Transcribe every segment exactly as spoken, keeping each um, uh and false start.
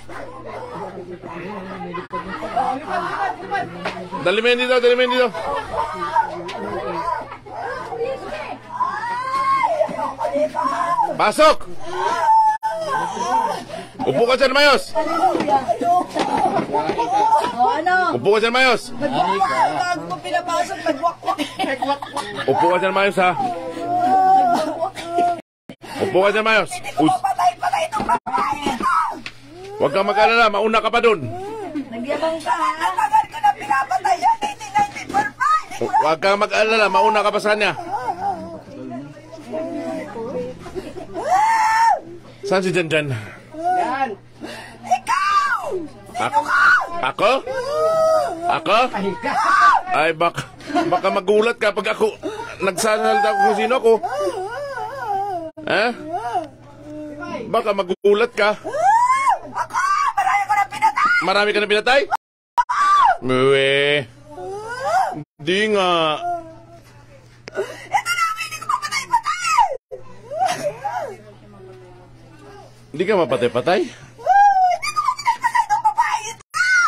Dali mo yan dito, dali mo yan dito. Pasok! Upo ka dyan, Mayos! Upo ka dyan, Mayos! Upo ka dyan, Mayos, ha? Upo ka dyan, Mayos! Huwag kang mag-alala, mauna ka pa dun. Nagyabang ka, ha? Natagal ko na pinapatay yan, nineteen ninety-four pa! Huwag kang mag-alala, mauna ka pa sa kanya. Saan si Janjan? Yan! Ikaw! Ako? Ako? Ako? Ay, baka, baka magulat ka pag ako nagsasalita kung sino ako. Eh? Baka magulat ka. Ako! Marami ko na pinatay! Marami ka na pinatay? Uwe. Di nga. Ito na, hindi ko papatay-patay! Hindi ka mapatay-patay? Hindi ko papatay-patay ng babae ito!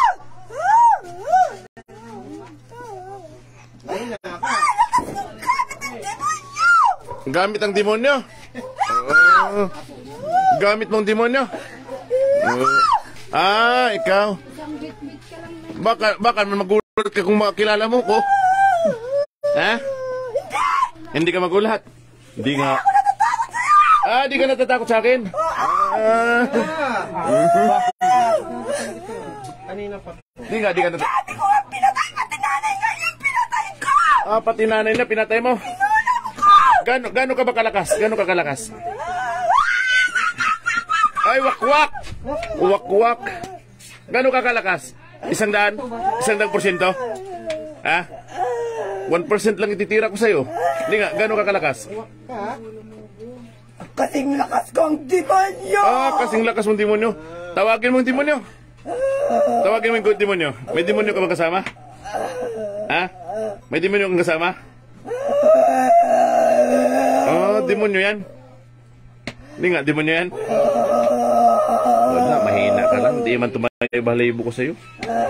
Ay, lakas ng gamit ng demonyo! Gamit ang demonyo? Uh, gamit mong demonyo? Uh, ah, ikaw. Baka, baka magulat ka kung makilala mo ko. Ha? Hindi ka magulat? Hindi nga. Ah, di ka natatakot sa akin? Ah. Di nga, di ka natatakot. Sabi ko nga pinatay, pati nanay nga yung pinatay ko! Ah, pati nanay na pinatay mo? Inulam ko! Gano, gano ka ba kalakas? Gano ka kalakas? Ay, wakwak! Wakwak! Gano ka kalakas? Isang daan? Isang daang porsyento? Ha? One percent lang ititira ko sa'yo. Hindi nga, gano ka kalakas? Kasing lakas ko ang demonyo! Ah, kasing lakas mong demonyo. Tawagin mo ang demonyo. Tawagin mo yung demonyo. May demonyo ka ba kasama? Ha? May demonyo kang kasama? Oh, demonyo yan. Hindi nga, demonyo yan. Wala, mahina ka lang. Hindi man tumayo balayibo ko sa'yo.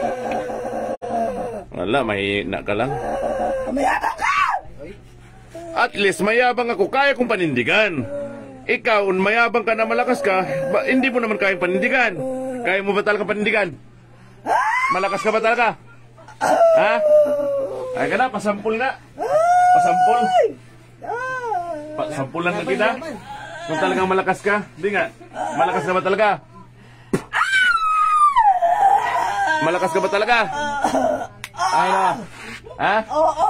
Wala, mahina ka lang. Mayabang ka! At least mayabang ako. Kaya kong panindigan. Ikaw, mayabang ka na malakas ka, ba, hindi mo naman kayang panindigan. Kaya mo ba talaga panindigan? Malakas ka ba talaga? Ha? Ay ka na, pasampul nga. Pasampul. Pasampul lang na kita. Kung talagang malakas ka, hindi nga. Malakas ka ba talaga? Malakas ka ba talaga? Ano? Ha? Oo!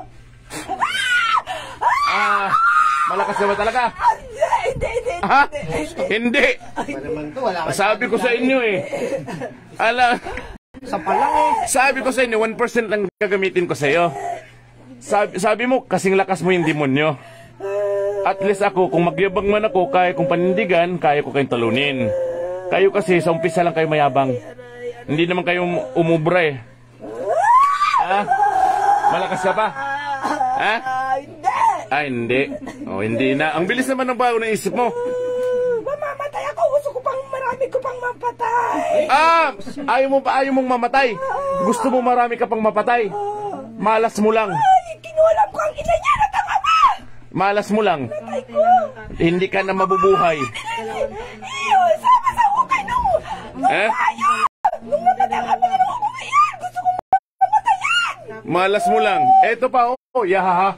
Ah, malakas ka ba talaga? Hindi, hindi, Ha? Hindi. Sabi ko sa inyo eh. Ala, sabi ko sa inyo, one percent lang gagamitin ko sa iyo. Sabi, sabi mo, kasing lakas mo yung demonyo. At least ako, kung magyabang man ako, kaya kong panindigan, kaya ko kayong talunin. Kayo kasi, sa umpisa lang kayo mayabang. Hindi naman kayo umubra eh. Ha? Malakas ka pa? Ha? Hindi! Ah, hindi. Oh, hindi na. Ang bilis naman ng bago na isip mo. Mamamatay ako. Gusto ko pang marami ko pang mapatay. Ah! Ayaw mo pa, ayaw mong mamatay. Gusto mo marami ka pang mapatay. Malas mo lang. Ay, kinulam ko ang ina niya na tama ba? Malas mo lang. Patay ko. Hindi ka na mabubuhay. Iyo, sama sa ukay nung... Eh? Ayaw! Nung namatay kami na nung yan! Gusto ko mamatayan! Malas mo lang. Eto pa, oh. Yahaha.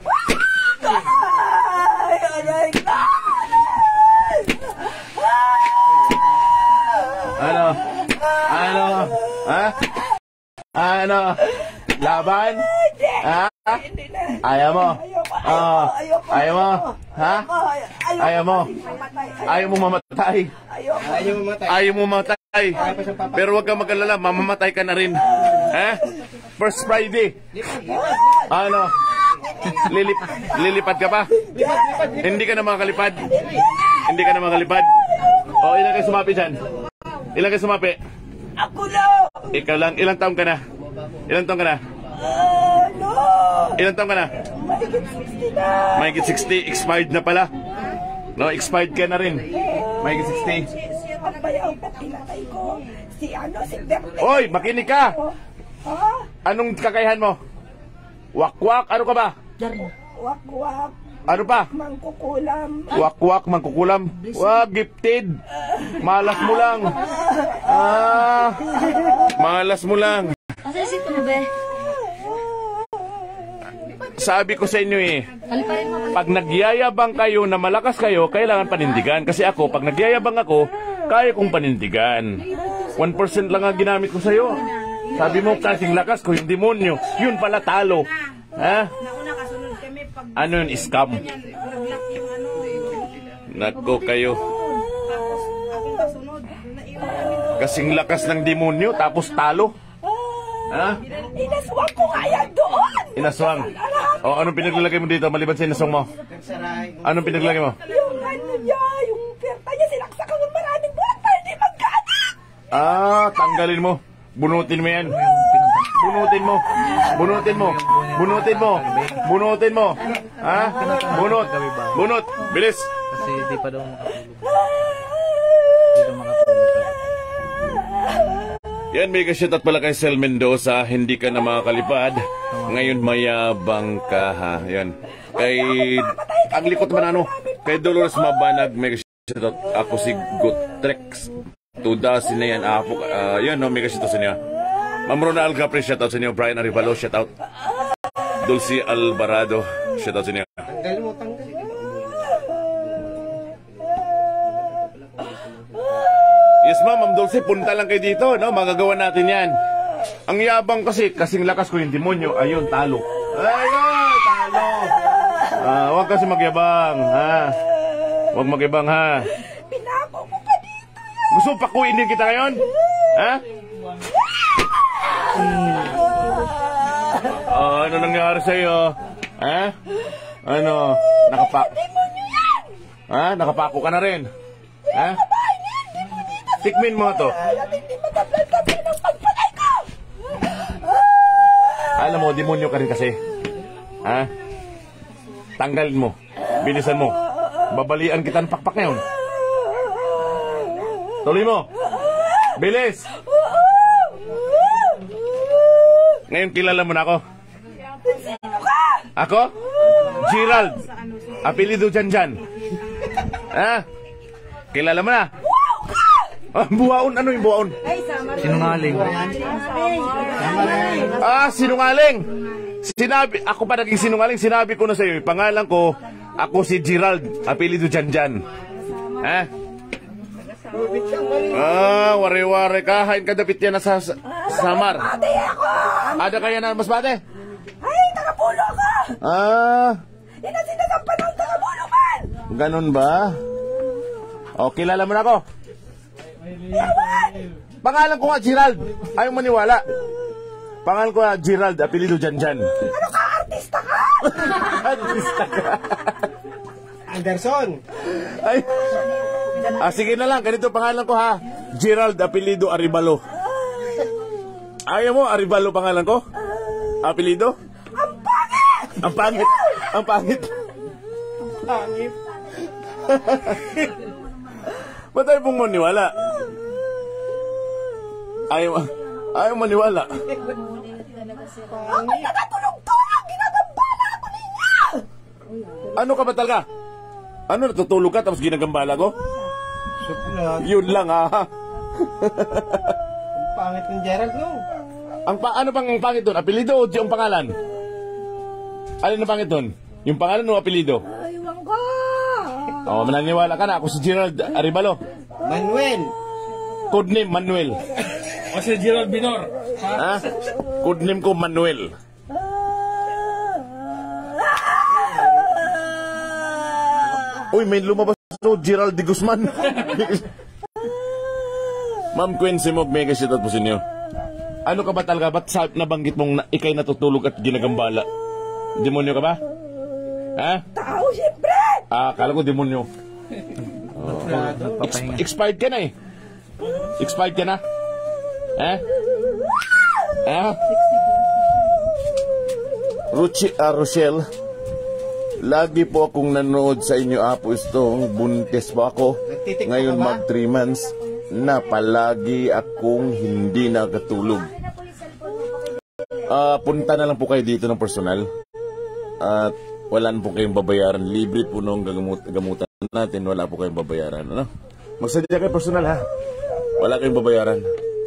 Ay, aray ka! Ano? Ano? Ha? Ano? Laban? Ha? Ayaw mo? Ah, ayaw mo? Ha? Ayaw mo? Ayaw mo mamatay? Ayaw mo mamatay? Pero huwag kang mag-alala, mamamatay ka na rin. Ha? First Friday. Ano? Lilip, lilipad ka pa? Hindi ka na makakalipad? Hindi ka na makakalipad? O, ilan kayo sumapi dyan? Ilan kayo sumapi? Ako lang! Ikaw lang, ilang taong ka na? Ilang taong ka na? Ano? Ilang taong ka na? Mahigit sixty na! Mahigit sixty, expired na pala. No, expired ka na rin. Mahigit sixty. ang bayaw ko, pinatay ko. Si ano, si Berte. Hoy, makinig ka! Ha? Anong kakayahan mo? Wakwak, ano ka ba? Wak-wak. Ano pa? Mangkukulam. Wakwak, mangkukulam. Wag, gifted. Malas mo lang. Ah, malas mo lang. Sabi ko sa inyo eh, pag nagyayabang kayo na malakas kayo, kailangan panindigan. Kasi ako, pag nagyayabang ako, kaya kong panindigan. one percent lang ang ginamit ko sa'yo. Sabi mo, kasing lakas ko, yung demonyo. Yun pala talo. Ha? Ano yun, scam? Nako kayo. Kasing lakas ng demonyo, tapos talo. Ha? Inaswang ko nga yan doon. Inaswang? O, anong pinaglalagay mo dito maliban sa inaswang mo? Anong pinaglalagay mo? Yung ano niya, yung perta niya, sinaksak ko ng maraming buwan para hindi magkaanak. Ah, tanggalin mo. Bunutin mo yan. Bunutin mo. Bunutin mo. Bunutin mo. Bunutin mo. Ha? Bunot. Bunot. Bilis. Kasi di pa daw makatulog. Di daw makatulog. Yan, may kasyatat pala kay Sel Mendoza. Hindi ka na makakalipad. Ngayon mayabang ka, ha? Yan. Kay... Ang likot man ano. Kay Dolores Mabanag, may kasyatat. Ako si Gotrex. Tuda sina yan. Apo, uh, yan, no? May kasyatat sa niya. Ma'am Ronald Capri, shoutout sa inyo. Brian Arivalo, shoutout. Dulcie Alvarado, shoutout sa inyo. Tanggal mo, tanggal. Yes ma'am, Ma'am Dulcie, punta lang kayo dito, no? Magagawa natin yan. Ang yabang kasi, kasing lakas ko yung demonyo. Ayun, talo. Ayun, talo. Ah, huwag kasi magyabang, ha? Huwag magyabang, ha? Pinako ko pa dito yan. Gusto mo pakuin din kita ngayon? Ha? Oh, ano nangyari sa'yo? Ha? Ano? Nakapa... Ha? Nakapako ka na rin? Ha? Tikmin mo to. Alam mo, demonyo ka rin kasi. Ha? Tanggalin mo. Bilisan mo. Babalian kita ng pakpak ngayon. Tuloy mo. Bilis. Ngayon kilala mo na ako. Ako? Gerald. Apelido Janjan. Ha? Kilala mo na? Ah, buwaon. Ano yung buwaon? Sinungaling. Ah, sinungaling. Sinabi, ako pa naging sinungaling. Sinabi ko na sa iyo, pangalan ko, ako si Gerald. Apelido Janjan. Ha? Ah, wari-wari ka. Hain ka dapit yan na sa sa- samar. Ada kaya na mas bate? Ay, tagapulo ka! Ah, Yan ang sinasampan ng tagapulo man! ganun ba? O, kilala mo na ako. Pangalan ko nga Gerald. Ayaw maniwala. Pangalan ko nga Gerald. Apelido Janjan. Ano ka, artista ka? Artista ka. Anderson. Ay. Ah, sige na lang. Ganito pangalan ko ha. Gerald Apelido Arivalo. Ayaw mo, Arivalo pangalan ko? Apelido? Ang pangit! Ang pangit. Ang pangit. Pangit. Ba't tayo pong maniwala? Ayaw, ayaw maniwala. Ako'y nakatulog-tulog! Ginagambala ako ninyo! Ano ka ba talaga? Ano, natutulog ka tapos ginagambala ko? Suplan. Yun lang ha. Ang pangit ng Gerald, no? Ang pa, ano bang ang pangit doon? Apelido o yung pangalan? Alin ang pangit doon? Yung pangalan o apelido? Aywan ko! Oo, oh, mananiwala ka na. Ako si Gerald Arivalo. Manuel. Codename Manuel. O si Gerald Binor. Ha? Codename ko Manuel. Uy, may lumabas to, Gerald de Guzman. Ma'am Quincy Mog, may kasitat po sa inyo. Ano ka ba talaga? Ba't sa, nabanggit mong na, ikay natutulog at ginagambala? Demonyo ka ba? Ha? Tao, siyempre! Ah, kala ko demonyo. Oh. Ex- expired ka na eh. Expired ka na? Eh? Eh? Ruchi, ah, Rochelle, lagi po akong nanood sa inyo, Apo Istong. Buntis po ako. Ngayon mag three months. na palagi akong hindi nakatulog. Ah, punta na lang po kayo dito ng personal. At wala na po kayong babayaran. Libre po nung gagamut gamutan natin. Wala po kayong babayaran. Ano? Magsadya kayo personal ha. Wala kayong babayaran.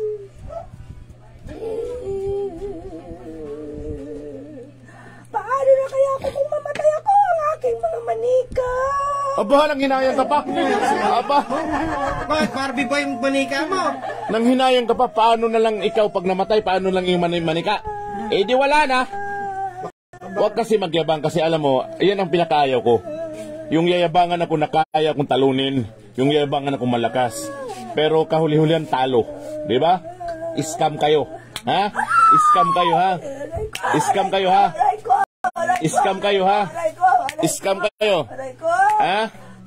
Paano na kaya ako kung mamatay ako ang aking mga manika? Aba, nang hinayang ka pa. Aba, Bakit Barbie boy yung manika mo? nang hinayang ka pa. Paano na lang ikaw pag namatay? Paano lang yung man manika? Eh di wala na. Huwag kasi magyabang kasi alam mo, yan ang pinakaayaw ko. Yung yayabangan ako na kaya kong talunin. Yung yayabangan ako malakas. Pero kahuli-hulihan talo. Di ba? Scam kayo. Ha? Scam kayo ha? Scam kayo ha? Aray ko! Aray ko! Scam kayo ha? Aray ko! Aray Scam kayo. Aray ko! Ha?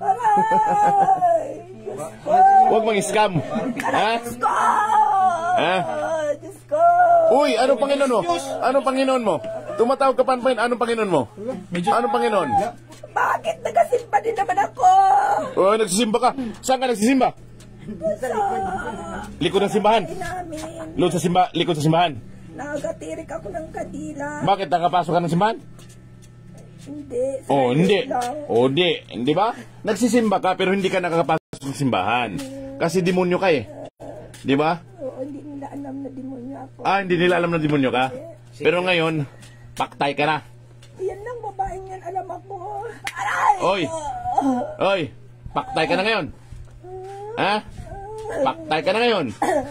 Aray! Diyos ko! Huwag mang-scam. Ha? Diyos ko! Ha? Diyos ko! Uy, anong Panginoon mo? Anong Panginoon mo? Tumatawag ka panpain, anong Panginoon mo? Anong Panginoon? Bakit nagasimpa din naman ako? Oh, nagsisimba ka. Saan ka nagsisimba? Sa Likod ng simbahan. namin. Likod sa simba, likod sa simbahan. Nagatirik ako ng kadila. Bakit nakapasok ka ng simbahan? Hindi. sa Oh, hindi. lang. Oh, hindi. Hindi ba? Nagsisimba ka pero hindi ka nakakapasok ng simbahan. Kasi demonyo ka eh. Di ba? Oo, hindi nila alam na demonyo ako. Ah, hindi nila alam na demonyo ka. Pero ngayon, paktay ka na. Yan lang babaeng yan, alam ako. Aray! Oy. Oy, paktay ka na ngayon. Ha? Paktay ka na ngayon.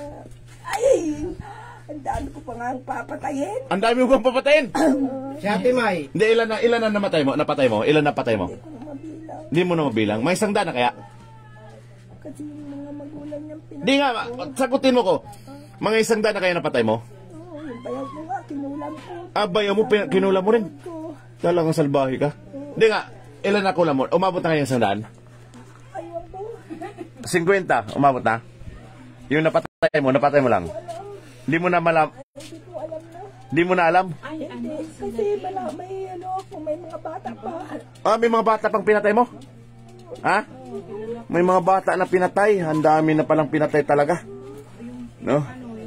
Ay! Ang dami ko pa nga ang papatayin. Ang dami mo bang papatayin? Si Ate May. Hindi, ilan na, ilan na namatay mo? Napatay mo? Ilan napatay mo? Hindi ko na mabilang. Hindi mo na mabilang. May isang daan na kaya? Kasi yung mga magulang niyang pinag... Hindi nga, ma- sagutin mo ko. Mga isang daan na kaya napatay mo? Oo, yung bayag mo nga, kinulam ko. Abay, mo, pin- kinula mo rin. Ko. Talagang salbahe ka. Hindi nga, ilan na kulam mo? Umabot na kayo isang daan? Ayaw ko. cinquenta, umabot na? Yung napatay mo, napatay mo lang. Hindi mo na malam... Hindi ko alam na. Hindi mo na alam? Hindi, kasi mala, may ano ako, may mga bata pa. Ah, may mga bata pang pinatay mo? Ha? May mga bata na pinatay. Ang dami na palang pinatay talaga. No?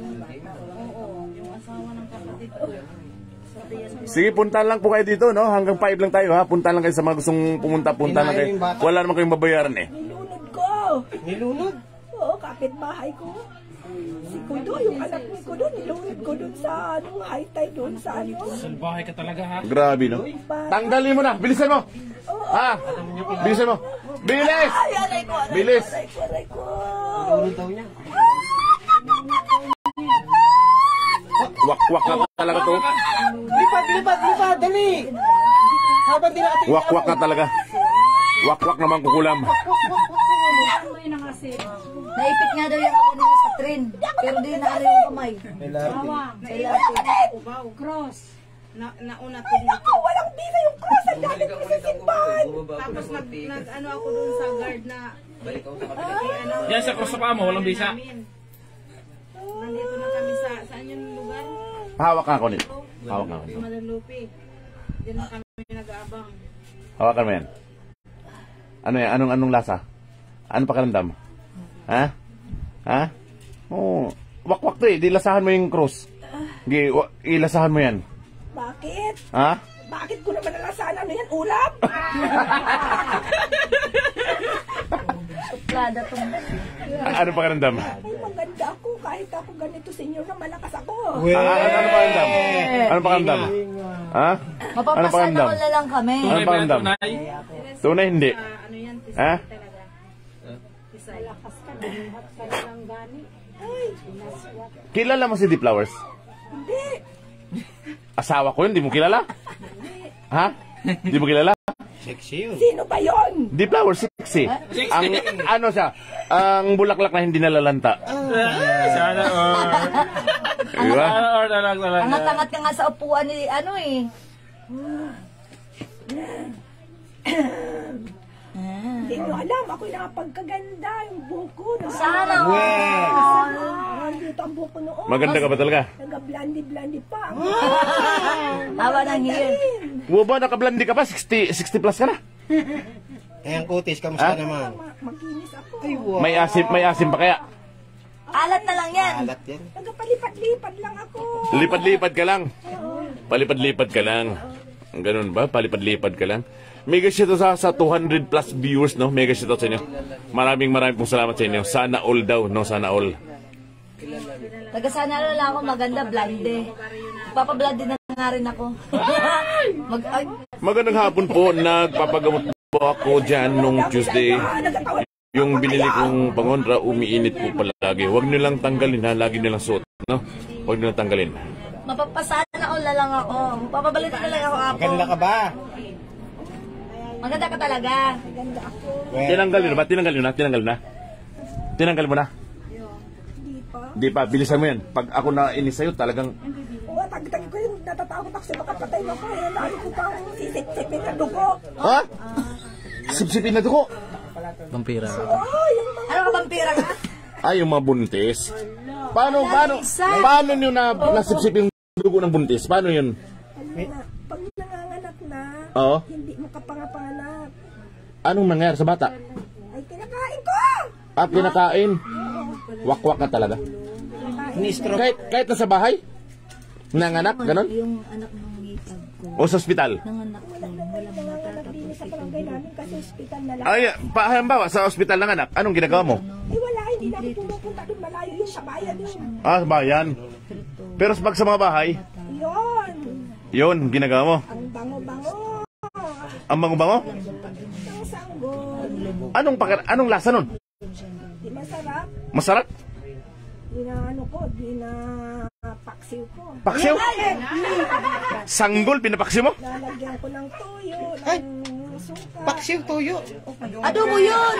Sige, puntahan lang po kayo dito, no? Hanggang five lang tayo, ha? Puntahan lang kayo sa mga gustong pumunta, punta lang kayo. Wala naman kayong babayaran, eh. Nilunod ko. Nilunod. Oo, kapitbahay ko. Si Kudo, yung anak ni Kudo, nilunod ko dun sa, ano, high tide dun sa, ano. Salbahay ka talaga ha. Grabe, no? Tanggalin mo na! Bilisan mo! Ha? Bilisan mo! Bilis! Ay, aray ko, aray Bilis! ko, aray ko, aray ko. Nilunod daw niya. Wak-wak ka talaga to. Lipad, lipad, lipad, dali! Habang di natin... Wak-wak ka talaga. Wak-wak naman kukulam. Naipit nga daw yung ako nung sa train. Pero di na ano yung kamay. Sa lahat. Cross. Na, nauna to Ay, dito. naku, walang bisa yung cross. Ang dami ko sa simbahan. Tapos nag, nag ano ako dun sa guard na eh, ano, Yan sa cross sa paa mo, walang bisa. namin. Nandito na kami sa saan yung lugar? Hawak ka ako nito. Hawak ka ako nito. Madanlupi. Diyan na kami nag-aabang. Hawakan mo yan. Ano yan? Anong, anong lasa? Anong pakiramdam? Ha? Ha? Oo. Wak-wak to eh. Di lasahan mo yung cross. Gi, wa- ilasahan mo yan. Bakit? Ha? Bakit ko naman nalasahan ano yan? Ulam? Suplada tong... A- ano pakiramdam? Ay, maganda ako. Kahit ako ganito senior na malakas ako. Ah, ano, ano pakiramdam? Ano pakiramdam? Ha? Ano Mapapasana pakiramdam? all na lang kami. Ano pakiramdam? Tunay hindi. Ah, ano yan? Tisay Ha? talaga. Tisay. Kilala mo si Deep Flowers? Hindi. Asawa ko yun, di mo kilala? Ha? Di mo kilala? Sexy yun. Sino ba yon? Deep Flowers, sexy. Ang, ano siya, ang bulaklak na hindi nalalanta. Sana or... Diba? Sana or talaga talaga. Angat-angat ka nga sa upuan ni ano eh. Hindi nyo alam. Ako'y nakapagkaganda. Yung buhok ko. Sana all. Ah, dito ang buhok ko noon. Maganda ka ba talaga? Nag-blandi-blandi pa. Tawa ng hiyan. Mo ba, nakablandi ka pa? sixty, sixty plus ka na? Eh, ang kutis, kamusta Ah? naman? Ma- Maginis ako. Ay, wow. May asim, may asim pa kaya? Alat na lang yan. Alat yan. Nagpalipad-lipad lang ako. Lipad-lipad ka lang. Palipad-lipad ka lang. Ganun ba? Palipad-lipad ka lang. Mega shoutout sa, sa two hundred plus viewers, no? Mega shoutout sa inyo. Maraming maraming pong salamat sa inyo. Sana all daw, no? Sana all. Taga sana na lang ako maganda, blonde. Papablonde na nga rin ako. Mag ay, Magandang hapon po. Nagpapagamot po ako dyan nung Tuesday. Yung binili kong pangontra, umiinit po palagi. Huwag nyo lang tanggalin, ha? Lagi nyo lang suot, no? Huwag nyo lang tanggalin. mapapasana all na lang ako. Papabalitan na lang ako ako. Maganda ka ba? Maganda ka talaga. Well, Tinanggal nyo na ba? Tinanggal nyo na? Tinanggal na? Tinanggal mo na? Di pa, bilisan mo yan. Pag ako na inis sa'yo, talagang... Oo, tag-tag ko yung natatakot ako sa makapatay mo ko. Eh, lalo ko pang sisip-sipin na dugo. Ha? Sipsipin na dugo? vampira. Oo, yung mga... Ano ka vampira ka? Ay, yung mga buntis. Paano, paano, paano nyo na nasipsip yung dugo ng buntis? Paano yun? na, pag nanganganak na, Oo. hindi mo kapangapanganak. Anong nangyari sa bata? Ay, kinakain ko! Ah, pinakain. Wakwak ka talaga. Ni-stroke. Kahit, kahit nasa bahay? Nanganak, ganon? Yung anak ng ngipag ko. O sa ospital? Nanganak ko. Walang mata Nanganganak din tapos sa ito. barangay namin kasi hospital na lang. Ay, pa, halimbawa, sa ospital ng anak, anong ginagawa mo? Eh, wala, hindi na ako pumupunta doon. Malayo yung sa bayan yun. Ah, sa bayan. Pero pag sa mga bahay, Yun! yun, ginagawa mo. Ang bango-bango! Ang bango-bango? Ang sanggol! Anong, pakar anong lasa nun? Di masarap. Masarap? Di na ano ko, di na paksiw ko. Paksiw? Sanggol, pinapaksiw mo? Lalagyan ko ng tuyo, ng suka. Paksiw tuyo. Adobo yun!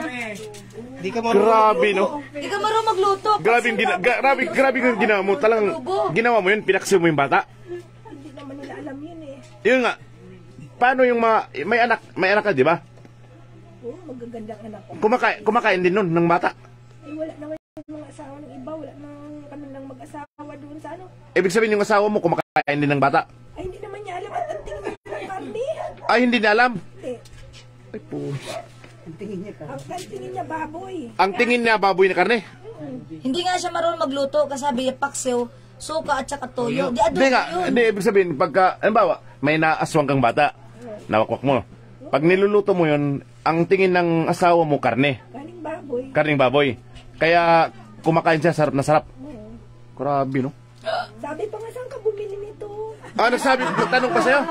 Di ka mo. Grabe, no? Di ka marunong magluto. Grabe yung gina grabe, grabe yung ginawa mo. Talagang ginawa mo yun, pinaksiw mo yung bata. Hindi naman nila alam yun eh. Yun nga. Paano yung mga, may anak, may anak ka, di ba? Oo, magagandang anak ko. Kumakain, kumakain din nun ng bata. Ay, wala naman yung mga asawa ng iba. Wala naman kami ng mag-asawa doon sa ano. Ibig sabihin yung asawa mo, kumakain din ng bata. Ay, hindi naman niya alam at ang tingin niya ng karne. Ay, hindi na alam. Hindi. Ay, po. Ang tingin niya baboy. Ang tingin niya, baboy na karne. Hindi nga siya marunong magluto kasi sabi niya paksiw, suka at saka toyo. Di adobo Hindi nga, yun. hindi, ibig sabihin, pagka, halimbawa, may naaswang kang bata, nawakwak mo. Pag niluluto mo yun, ang tingin ng asawa mo, karne. Galing baboy. Karning baboy. Kaya, kumakain siya, sarap na sarap. Grabe, no? Sabi pa nga, saan ka bumili nito? Ah, nagsabi, tanong pa sa'yo?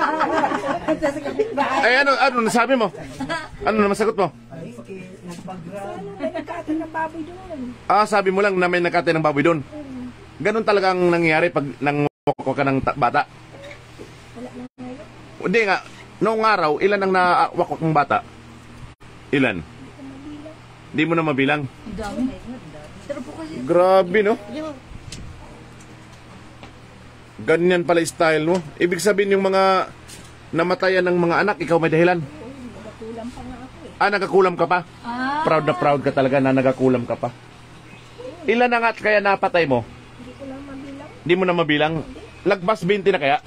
Ay, ano, ano, nasabi mo? Ano naman sagot mo? Saan may nagkatan ng baboy doon? Ah, sabi mo lang na may nakatay ng baboy doon. Ganon talagang nangyayari pag nangwakwa ka ng ta- bata. Hindi nga, noong araw, ilan ang nawakwak ng bata? Ilan? Hindi mo na mabilang. Ang dami. Pero po kasi, Grabe, no? Ganyan pala yung style mo. Ibig sabihin yung mga namatayan ng mga anak, ikaw may dahilan. Ah, nagakulam ka pa? ah, Proud na proud ka talaga na nagakulam ka pa. Ilan na nga kaya napatay mo? Hindi ko lang mabilang. Hindi mo na mabilang. Lagpas twenty na kaya?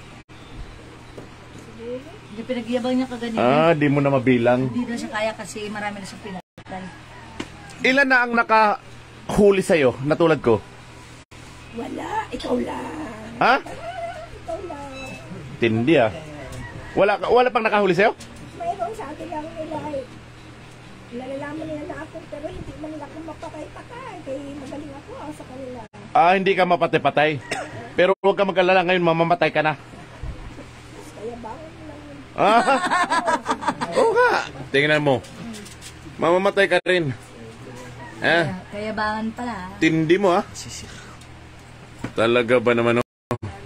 hindi pinagyabang niya kaganyan. Ah, di mo na mabilang. Hindi na siya kaya kasi marami na siya pinatay. Ilan na ang nakahuli sa'yo, na tulad ko? Wala, ikaw lang. Ha? Ikaw lang. Tindi ah. Wala, ka- wala pang nakahuli sa'yo? Mayroon sa akin lang nila eh. Nalalaman nila na ako pero hindi man nila ako mapatay-patay. Kaya magaling ako ah, sa kanila. Ah, hindi ka mapatay-patay. Pero huwag ka mag-alala ngayon, mamamatay ka na. Kaya bangon lang yun. Ah, oo nga. Tingnan mo. Mamamatay ka rin. Eh, Kaya bangan pala. tindi mo ah. Talaga ba naman? Oh?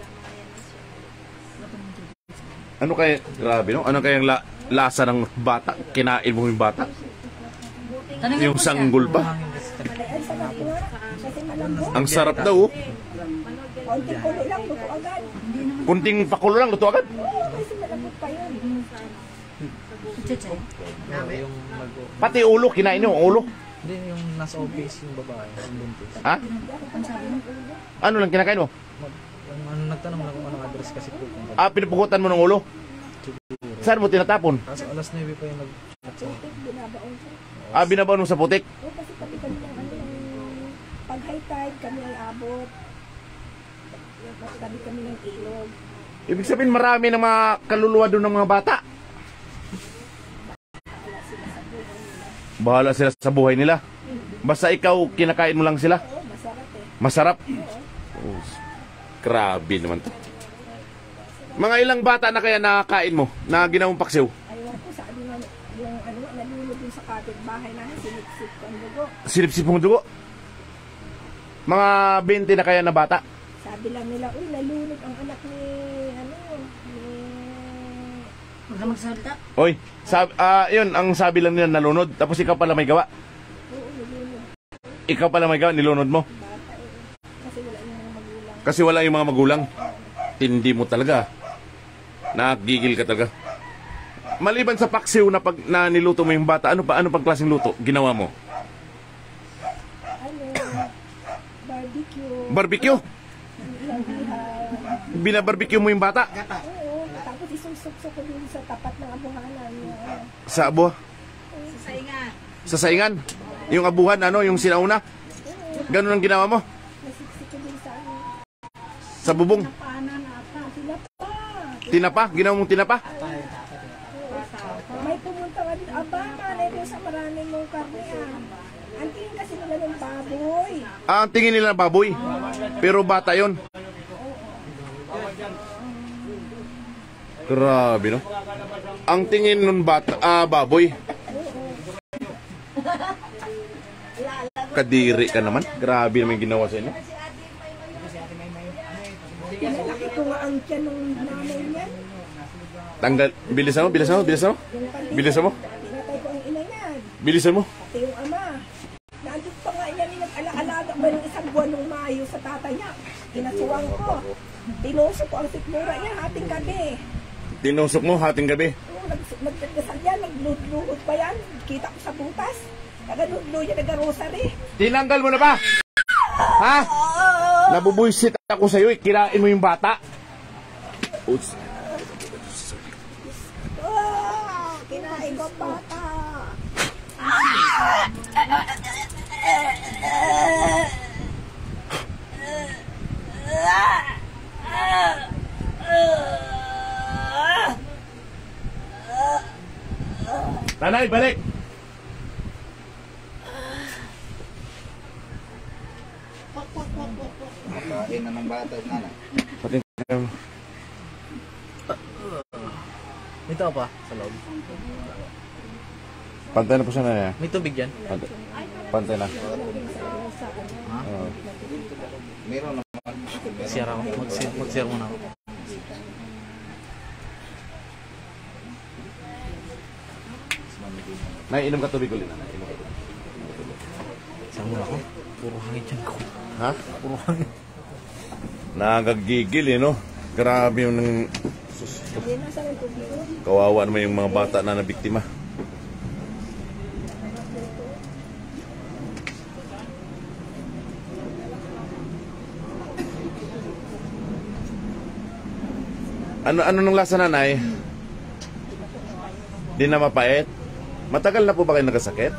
Ano kaya, grabe no? Ano kayang la, lasa ng bata? Kinain mo yung bata? Tanungin Yung mo siya. sanggol ba? Ay, sarap nga. Kasi malambot. Ang sarap daw oh. Konting kulo lang, luto agad. Kunting pakulo lang, luto agad. Oo, kasi malambot pa yun. Chichay. Yung mag... Pati ulo, kinain yung ulo. Hindi, yung nasa office yung babae, yung buntis. Ha? Ano lang kinakain mo? Mag, yung ano, nagtanong lang kung anong address kasi po. Kung Ah, pinupukutan mo ng ulo? Saan mo tinatapon? kaso alas nine pa yung nag... Binabaon ko. Ah, binabaon mo sa putik? Oo, kasi kami kami ng ano yung pag high tide, kami ay abot. Tabi kami ng ilog. Ibig sabihin marami ng mga kaluluwa doon ng mga bata. Bahala sila sa buhay nila. Basta ikaw, kinakain mo lang sila. Oo, masarap eh. Masarap. Oh, grabe naman to. Mga ilang bata na kaya nakakain mo na ginawang paksiw? Ayaw ko, sabi nga, yung ano, nalulog yung sa kapitbahay namin, sinipsip ko ang dugo. Silip-sip mong dugo. Mga twenty na kaya na bata. Sabi lang nila, uy, nalulog ang anak ni, ano, ni... Huwag ka magsalita. Oy, sab ah yun, ang sabi lang nila nalunod. Tapos ikaw pala may gawa. Oo, nalulog. Ikaw pala may gawa, nilunod mo. Bata eh. Kasi wala yung mga magulang. Kasi wala yung mga magulang. Tindi mo talaga. Nagigil ka talaga. Maliban sa paksiw na pag na niluto mo yung bata, ano pa ano pang klaseng luto ginawa mo? Ano, barbecue. Barbecue. Ilabihan. Binabarbecue mo yung bata Oo, tapos isusok-sok ko din sa tapat ng abuhanan. Yung, ano, sa abo, Sa saingan. sa saingan. Yung abuhan ano, yung sinauna. Ganun ang ginawa mo nasiksik ko din sa ano. sa bubong. Paanan ata. Sila pa. Tinapa, ginawa mong tinapa. May pumunta ka din. Aba, malay ko sa maraming mong karne ah. Ang tingin kasi nila ng baboy. Ah, ang tingin nila baboy. Pero bata yon. Grabe no. Ang tingin nun bata, ah, baboy. Kadiri ka naman. Grabe naman yung ginawa sa inyo. Pinalaki ko nga ang tiyan ng nanay niya. Tanggal, bilisan mo, bilisan mo, bilisan mo. Yung pandito. Bilisan mo. Pinatay ko ang ina niya. Bilisan mo. Pati yung ama. Nandun pa nga niya rin nag-alaalaga ba ng isang buwan ng Mayo sa tatay niya. Kinasuwang ko. Tinusok ko ang sikmura niya hating gabi. Tinusok mo hating gabi. Oo, nag- nagdadasal yan, nagluhod pa yan. Kita ko sa butas. Nagaluhod niya, nag-rosary. Tinanggal mo na ba? Ha? Nabubuisit ako sa'yo eh. Kirain mo yung bata. Uts. Oh, kinain ko ang bata. Nanay, balik! Kain na ng bata, nanay. Pati Ito pa, sa loob. Pantay na po siya na. May tubig yan. Pantay, Pantay na. Oo. Meron naman. Mag-share ako. Mag-share, mag-share muna ako. Nay, inom ka tubig ulit. Nay, inom ka tubig. Saan muna ako? Puro hangin dyan ko. Ha? Puro hangin. Nakagigil eh, no? Grabe yung nang... Hindi na sa ng tubig. Kawawa naman yung mga bata na nabiktima. Ano ano nung lasa, nanay? Di na mapait? Matagal na po ba kayo nagkasakit?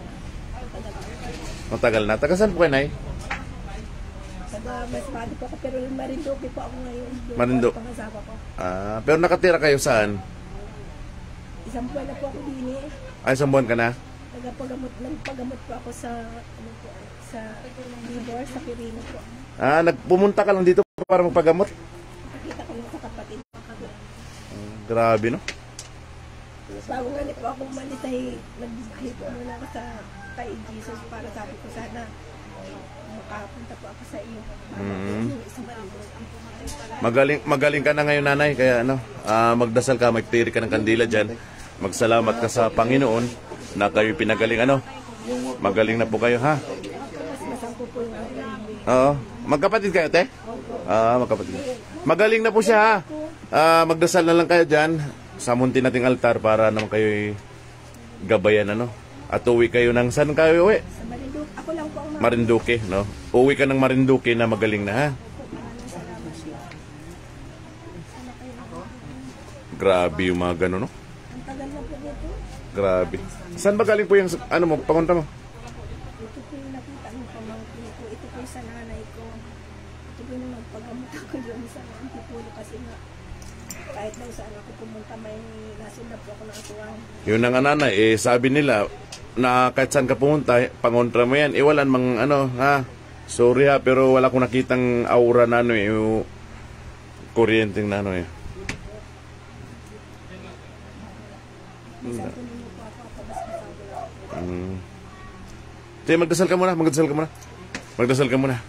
Matagal na. Taga saan po kayo, nay? Taga mas badi po ako, pero Marinduque po ako ngayon. Doon Marinduque. po ang asawa ko. Ah, pero nakatira kayo saan? Isang buwan na po ako din eh. Ay, isang buwan ka na? Nagpagamot, nagpagamot po ako sa, ano po, sa Libor, sa Pirino po. Ah, nagpumunta ka lang dito para magpagamot? Nakita ko lang sa kapatid ko. Ah, grabe, no? Bago nga po ako umalis ay nag-hip muna ako sa kay Jesus para sabi ko sana makapunta po ako sa iyo. Mm. Sa Marinduque. Magaling magaling ka na ngayon, nanay, kaya ano, ah, magdasal ka, magtiri ka ng kandila diyan. Magsalamat ka sa Panginoon na kayo pinagaling ano. Magaling na po kayo, ha? Mas masangko po yung aking Oo. Magkapatid kayo, te? Ah, magkapatid. Magaling na po siya, ha? Ah, magdasal na lang kayo diyan sa munti nating altar para naman kayo gabayan ano. At uwi kayo ng saan kayo uwi? sa Marinduque. Ako lang po ang Marinduque, no? Uwi ka ng Marinduque na magaling na, ha? Grabe yung mga gano'n, no? ang tagal na po nito. Grabe. Saan ba galing po yung, ano mo, pangunta mo? Ito po yung nakita ng pamangkin ko. Ito po sabi nung nagpagamot ako doon sa Antipolo kasi nga kahit daw saan ako pumunta may nasunod po ako ng atuwang. Yun na nga nanay, eh sabi nila na kahit saan ka pumunta, pangontra mo yan, iwalan mang ano, ha? Sorry ha, pero wala akong nakitang aura na ano eh, yung kuryenteng na ano eh. Hmm. Sige, magdasal ka muna, magdasal ka muna. Magdasal ka muna.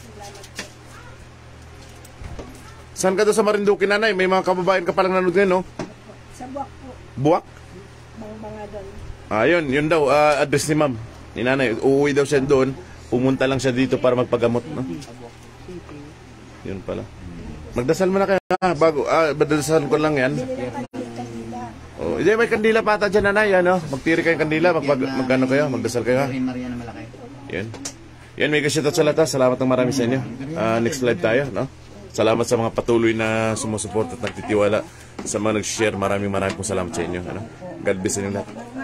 Saan ka doon sa Marinduque, nanay? May mga kababayan ka palang nanood ngayon, no? Sa Buwak po, Buwak? bang-banga doon. Ah, yun, yun daw, ah, address ni ma'am. Ni nanay, uuwi daw siya doon. Pumunta lang siya dito para magpagamot, no? Yun pala. Magdasal mo na kayo, ha? Bago, ah, magdasal ko lang yan. Oh, hindi, may kandila pa ata dyan, nanay, ano? Magtiri kayong kandila, magpag, magkano kayo, magdasal kayo, ha? Maria na malaki. Yan. Yan, may kasyatot sa latas. Salamat ng marami sa inyo. Ah, next live tayo, no? Salamat sa mga patuloy na sumusuporta at nagtitiwala. Sa mga nag-share, maraming maraming salamat sa inyo. Ano? God bless inyo lahat.